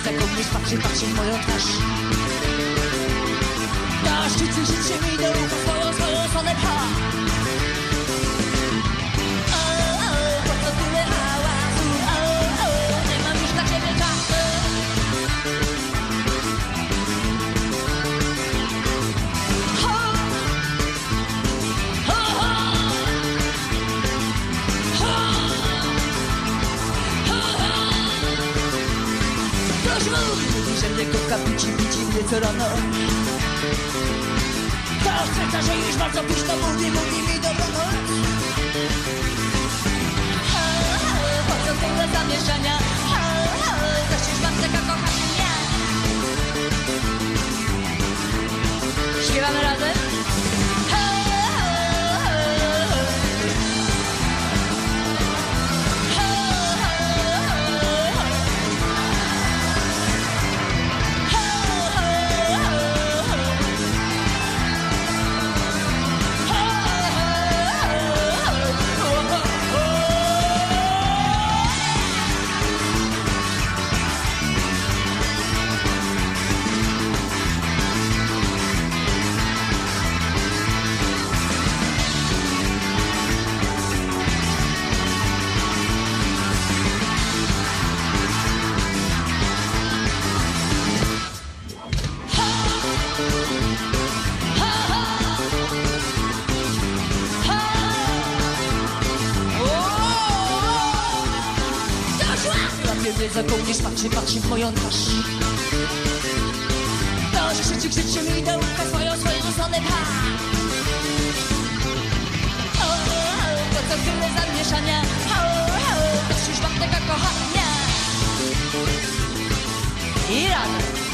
zapomnieć, patrzy w moją twarz. Na szczycie życie mi do ucha swoją stronę pcha. Po co tyle hałasu, nie mam już dla ciebie czasu. Ktoś mówi, że mnie kocha, widzi mnie co rano. To chce, że już bardzo późno mówi mi dobranoc. Po co tyle zamieszania? Zaś już mam taka kochania. Śpiewamy razem? Nie zapomnisz, patrzy w moją twarz. To, że życie mi do ucha swoją stronę pcha. Po co tyle zamieszania? To już mam tego kochania. I razem.